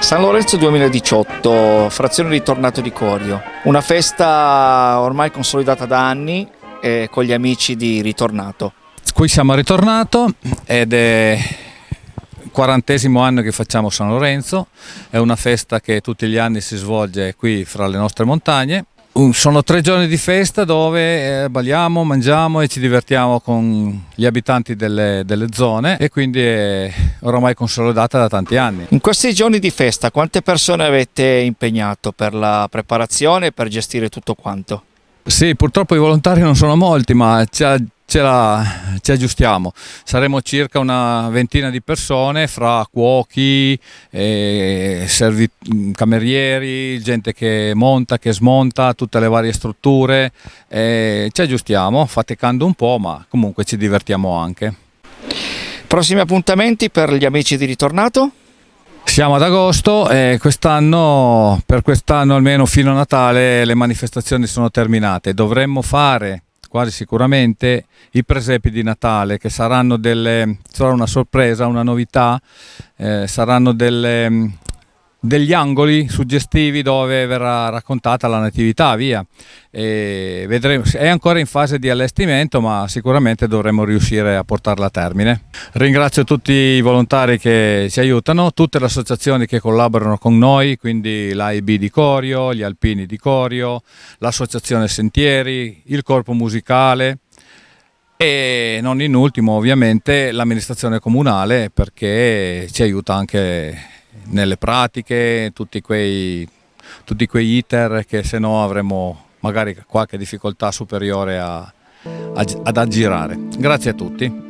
San Lorenzo 2018, frazione Ritornato di Corio, una festa ormai consolidata da anni con gli amici di Ritornato. Qui siamo a Ritornato ed è il 40° anno che facciamo San Lorenzo, è una festa che tutti gli anni si svolge qui fra le nostre montagne. Sono 3 giorni di festa dove balliamo, mangiamo e ci divertiamo con gli abitanti delle zone e quindi è oramai consolidata da tanti anni. In questi giorni di festa quante persone avete impegnato per la preparazione e per gestire tutto quanto? Sì, purtroppo i volontari non sono molti, ma ci aggiustiamo. Saremo circa una ventina di persone fra cuochi, camerieri, gente che monta, che smonta, tutte le varie strutture. Ci aggiustiamo, faticando un po', ma comunque ci divertiamo anche. Prossimi appuntamenti per gli amici di Ritornato? Siamo ad agosto e per quest'anno almeno fino a Natale le manifestazioni sono terminate. Dovremmo fare quasi sicuramente i presepi di Natale, che sarà una sorpresa, una novità, saranno degli angoli suggestivi dove verrà raccontata la natività, via. E vedremo, è ancora in fase di allestimento, ma sicuramente dovremo riuscire a portarla a termine. Ringrazio tutti i volontari che ci aiutano, tutte le associazioni che collaborano con noi, quindi l'AIB di Corio, gli Alpini di Corio, l'associazione Sentieri, il corpo musicale e non in ultimo ovviamente l'amministrazione comunale, perché ci aiuta anche nelle pratiche, tutti quei iter che se no avremmo magari qualche difficoltà superiore ad aggirare. Grazie a tutti.